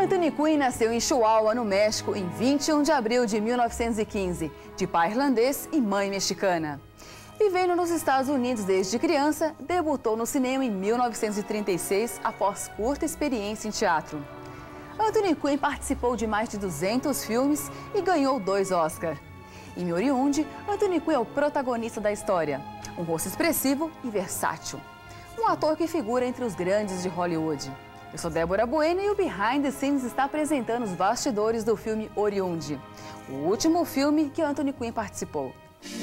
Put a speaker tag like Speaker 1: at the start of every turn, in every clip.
Speaker 1: Anthony Quinn nasceu em Chihuahua, no México, em 21 de abril de 1915, de pai irlandês e mãe mexicana. Vivendo nos Estados Unidos desde criança, debutou no cinema em 1936, após curta experiência em teatro. Anthony Quinn participou de mais de 200 filmes e ganhou 2 Oscars. Em Oriundi, Anthony Quinn é o protagonista da história, um rosto expressivo e versátil. Um ator que figura entre os grandes de Hollywood. Eu sou Débora Bueno e o Behind the Scenes está apresentando os bastidores do filme Oriundi, o último filme que Anthony Quinn participou.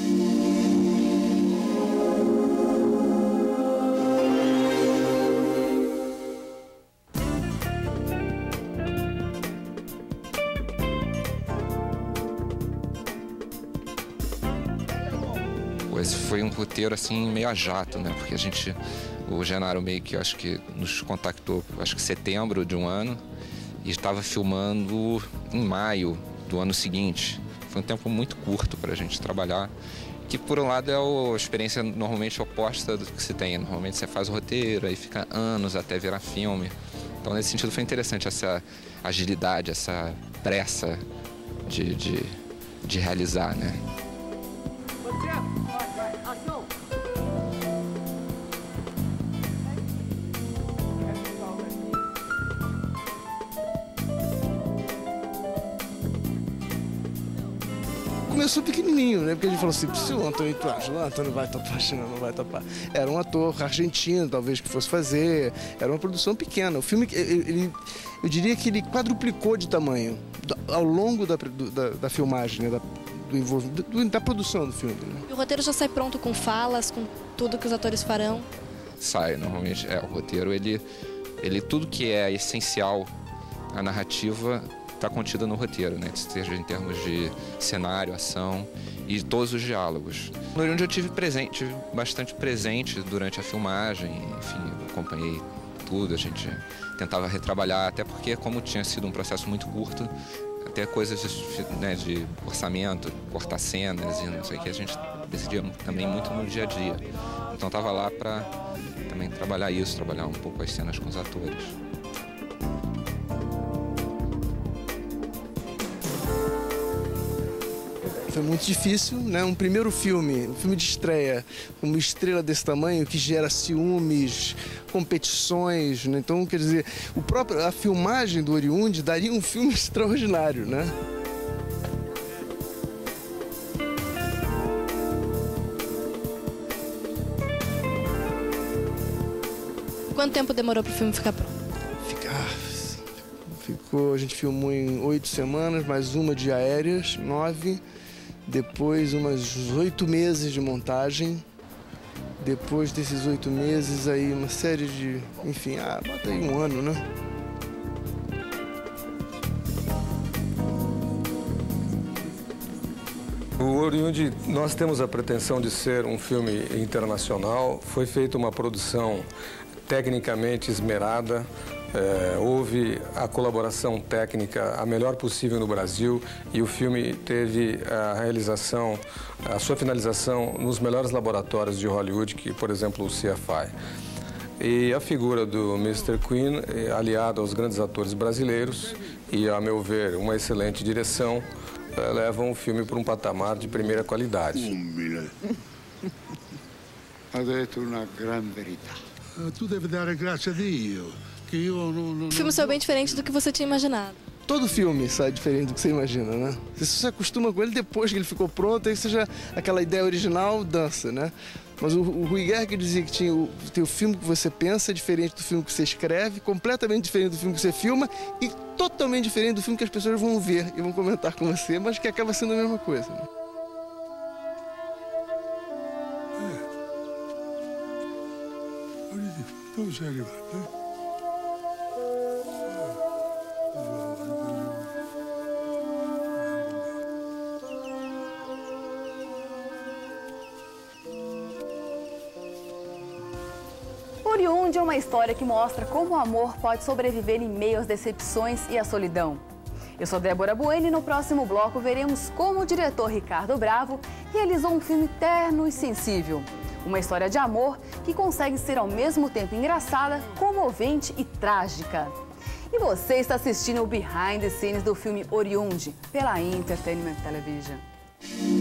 Speaker 2: Esse foi um roteiro assim meio a jato, né? Porque o Genaro meio que acho que nos contactou, acho que em setembro de um ano, e estava filmando em maio do ano seguinte. Foi um tempo muito curto para a gente trabalhar, que por um lado é a experiência normalmente oposta do que se tem. Normalmente você faz o roteiro, aí fica anos até virar filme. Então nesse sentido foi interessante essa agilidade, essa pressa de realizar, né?
Speaker 3: Começou pequenininho, né? Porque a gente falou assim, se o Antônio o Antônio vai topar, não vai topar. Era um ator argentino, talvez, que fosse fazer. Era uma produção pequena. O filme, eu diria que ele quadruplicou de tamanho ao longo da filmagem, né? Da produção do filme. Né?
Speaker 4: E o roteiro já sai pronto com falas, com tudo que os atores farão?
Speaker 2: Sai, normalmente. O roteiro, ele tudo que é essencial à narrativa está contida no roteiro, né? Seja em termos de cenário, ação e todos os diálogos. No Oriundi eu tive bastante presente durante a filmagem, enfim, eu acompanhei tudo, a gente tentava retrabalhar, até porque como tinha sido um processo muito curto, até coisas né, de orçamento, cortar cenas e não sei o que, a gente decidia também muito no dia a dia. Então estava lá para também trabalhar isso, trabalhar um pouco as cenas com os atores.
Speaker 3: Foi muito difícil, né? Um primeiro filme, um filme de estreia, uma estrela desse tamanho que gera ciúmes, competições, né? Então, quer dizer, a filmagem do Oriundi daria um filme extraordinário, né?
Speaker 4: Quanto tempo demorou para o filme ficar pronto?
Speaker 3: A gente filmou em 8 semanas, mais uma de aéreas, 9. Depois umas 8 meses de montagem. Depois desses 8 meses aí uma série de... Enfim, bota aí 1 ano, né?
Speaker 5: O Oriundi, nós temos a pretensão de ser um filme internacional. Foi feita uma produção tecnicamente esmerada. Houve a colaboração técnica a melhor possível no Brasil e o filme teve a sua finalização nos melhores laboratórios de Hollywood, que, por exemplo, o CFI. E a figura do Mr. Quinn, aliado aos grandes atores brasileiros e, a meu ver, uma excelente direção, levam o filme para um patamar de primeira qualidade.
Speaker 6: Ha detto una gran verità.
Speaker 7: Tu deve dar graças a Dio.
Speaker 4: O filme saiu bem diferente do que você tinha imaginado.
Speaker 3: Todo filme sai diferente do que você imagina, né? Você se acostuma com ele depois que ele ficou pronto, aí você já... Aquela ideia original dança, né? Mas o Rui Gerger dizia que tem o filme que você pensa diferente do filme que você escreve, completamente diferente do filme que você filma e totalmente diferente do filme que as pessoas vão ver e vão comentar com você, mas que acaba sendo a mesma coisa, né?
Speaker 1: Oriundi é uma história que mostra como o amor pode sobreviver em meio às decepções e à solidão. Eu sou Débora Bueno e no próximo bloco veremos como o diretor Ricardo Bravo realizou um filme terno e sensível. Uma história de amor que consegue ser ao mesmo tempo engraçada, comovente e trágica. E você está assistindo o Behind the Scenes do filme Oriundi, pela Entertainment Television.